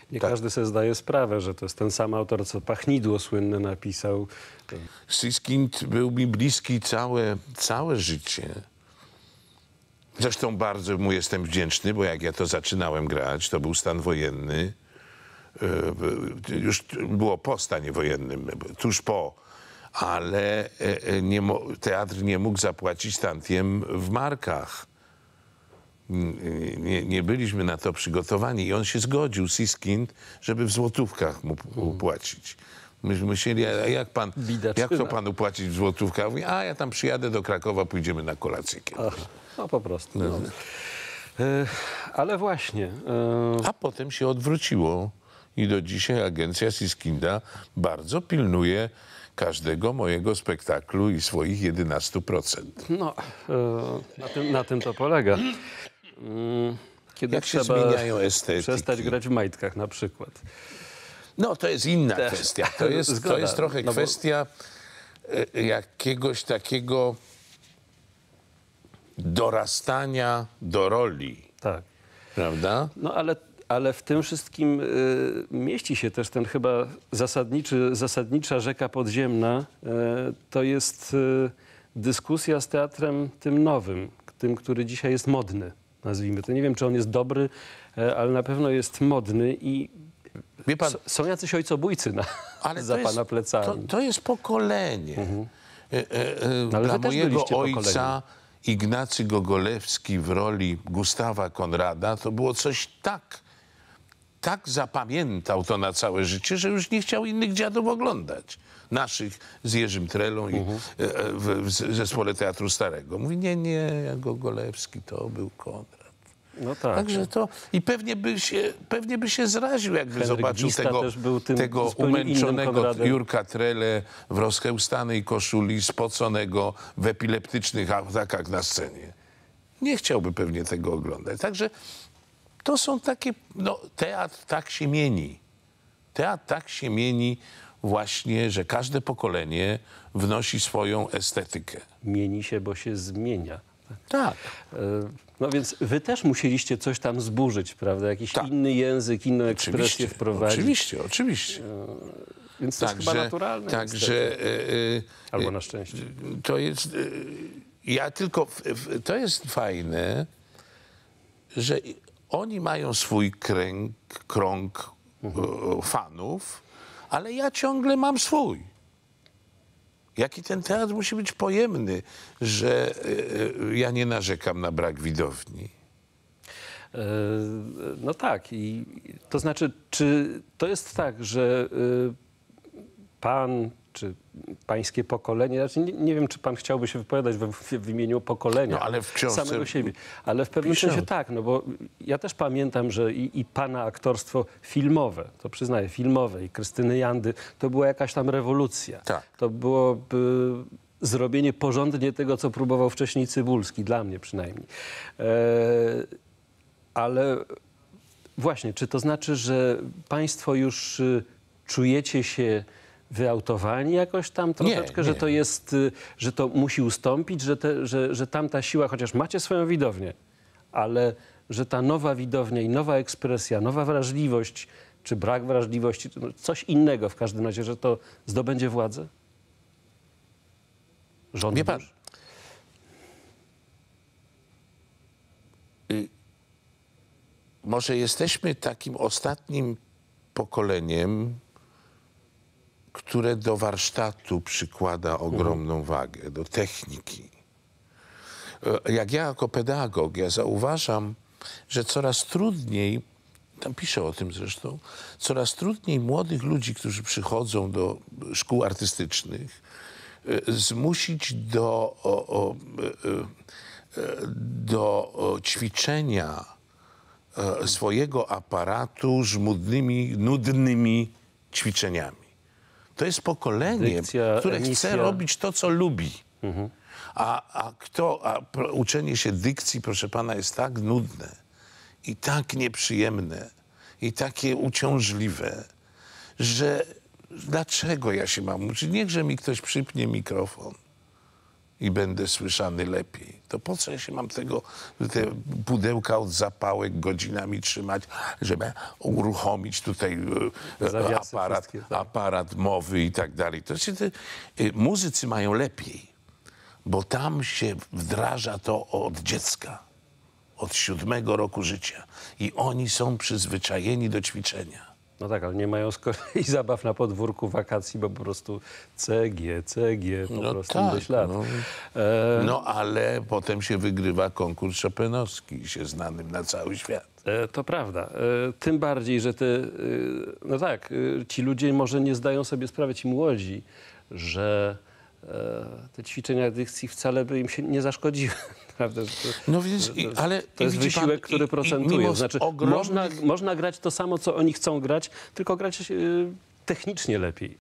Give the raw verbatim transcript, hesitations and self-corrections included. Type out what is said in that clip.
Nie Tak. każdy sobie zdaje sprawę, że to jest ten sam autor, co Pachnidło słynne napisał. Siskind był mi bliski całe, całe życie. Zresztą bardzo mu jestem wdzięczny, bo jak ja to zaczynałem grać, to był stan wojenny. Już było po stanie wojennym, tuż po. Ale nie, teatr nie mógł zapłacić tantiem w markach. Nie, nie byliśmy na to przygotowani i on się zgodził, Siskind, żeby w złotówkach mu płacić. Myśmy myśleli, a jak pan, jak to panu płacić w złotówkach? Mówi, a ja tam przyjadę do Krakowa, pójdziemy na kolację kiedyś. Ach, no po prostu. No. E, ale właśnie. E... A potem się odwróciło i do dzisiaj agencja Siskinda bardzo pilnuje każdego mojego spektaklu i swoich jedenastu procent. No, e, na, tym, na tym to polega. Kiedy Jak się trzeba zmieniają estetyki. przestać grać w majtkach na przykład. No, to jest inna Też. kwestia. To jest, Zgoda. to jest trochę No bo... kwestia e, jakiegoś takiego dorastania do roli. Tak. Prawda? No ale, ale w tym wszystkim y, mieści się też ten chyba zasadniczy, zasadnicza rzeka podziemna. Y, to jest y, dyskusja z teatrem tym nowym, tym, który dzisiaj jest modny, nazwijmy to. Nie wiem, czy on jest dobry, y, ale na pewno jest modny i Wie pan, są jacyś ojcobójcy na, ale za to jest, pana plecami. To, to jest pokolenie. Mhm. E, e, e, ale dla wy też mojego byliście ojca pokoleniem. Ignacy Gogolewski w roli Gustawa Konrada to było coś tak, tak zapamiętał to na całe życie, że już nie chciał innych dziadów oglądać. Naszych z Jerzym Trelą i Mhm. e, w, w zespole Teatru Starego. Mówi, nie, nie, Gogolewski to był Konrad. No tak. Także to i pewnie by się, pewnie by się zraził, jakby Henryk zobaczył Wista tego, też był tym tego zupełnie innym umęczonego Konradem. Jurka Trele w rozchełstanej koszuli, spoconego w epileptycznych atakach na scenie. Nie chciałby pewnie tego oglądać. Także to są takie, no teatr tak się mieni. Teatr tak się mieni właśnie, że każde pokolenie wnosi swoją estetykę. Mieni się, bo się zmienia. Tak. E, No więc wy też musieliście coś tam zburzyć, prawda? Jakiś Tak. inny język, inną ekspresję Oczywiście, wprowadzić. oczywiście, oczywiście. Więc to jest chyba naturalne. Także e, e, Albo na szczęście. to jest, e, ja tylko, w, w, to jest fajne, że oni mają swój kręg, krąg mhm. e, fanów, ale ja ciągle mam swój. Jaki ten teatr musi być pojemny, że e, ja nie narzekam na brak widowni. E, no tak. I to znaczy, czy to jest tak, że y, pan, czy pańskie pokolenie, znaczy nie, nie wiem, czy pan chciałby się wypowiadać w, w, w imieniu pokolenia, No, ale w książce samego siebie, ale w pewnym piszę. sensie tak, no bo ja też pamiętam, że i, i pana aktorstwo filmowe, to przyznaję, filmowe i Krystyny Jandy, to była jakaś tam rewolucja. Tak. To byłoby zrobienie porządnie tego, co próbował wcześniej Cybulski, dla mnie przynajmniej. E, ale właśnie, czy to znaczy, że państwo już y, czujecie się wyautowani jakoś tam troszeczkę, nie. że to jest, y, że to musi ustąpić, że, te, że, że tamta siła, chociaż macie swoją widownię, ale że ta nowa widownia i nowa ekspresja, nowa wrażliwość, czy brak wrażliwości, no coś innego w każdym razie, że to zdobędzie władzę? Rząd Wie pan, duży? y, może jesteśmy takim ostatnim pokoleniem, które do warsztatu przykłada ogromną wagę, do techniki. Jak ja jako pedagog, ja zauważam, że coraz trudniej, tam piszę o tym zresztą, coraz trudniej młodych ludzi, którzy przychodzą do szkół artystycznych, zmusić do, o, o, do ćwiczenia swojego aparatu żmudnymi, nudnymi ćwiczeniami. To jest pokolenie, Dykcja, które emisja. chce robić to, co lubi. Mhm. A, a, kto, a pro, uczenie się dykcji, proszę pana, jest tak nudne i tak nieprzyjemne i takie uciążliwe, że dlaczego ja się mam uczyć? Niechże mi ktoś przypnie mikrofon i będę słyszany lepiej. To po co ja się mam tego, te pudełka od zapałek godzinami trzymać, żeby uruchomić tutaj e, Zawiasy aparat, wszystkie, tak. aparat mowy i tak dalej. To się te, e, muzycy mają lepiej, bo tam się wdraża to od dziecka, od siódmego roku życia. I oni są przyzwyczajeni do ćwiczenia. No tak, ale nie mają z kolei zabaw na podwórku wakacji, bo po prostu C G, C G, po No prostu tak, do śladu. no. E, No ale potem się wygrywa konkurs chopinowski, się znanym na cały świat. e, to prawda. E, tym bardziej, że te, e, no tak, e, ci ludzie może nie zdają sobie sprawy, ci młodzi, że e, te ćwiczenia dykcji wcale by im się nie zaszkodziły. Prawda? Że to, No więc, że to i- jest, ale to jest widzi pan, wysiłek, i- który i procentuje. mimo Znaczy, ogromnych- można, można grać to samo, co oni chcą grać, tylko grać e, technicznie lepiej.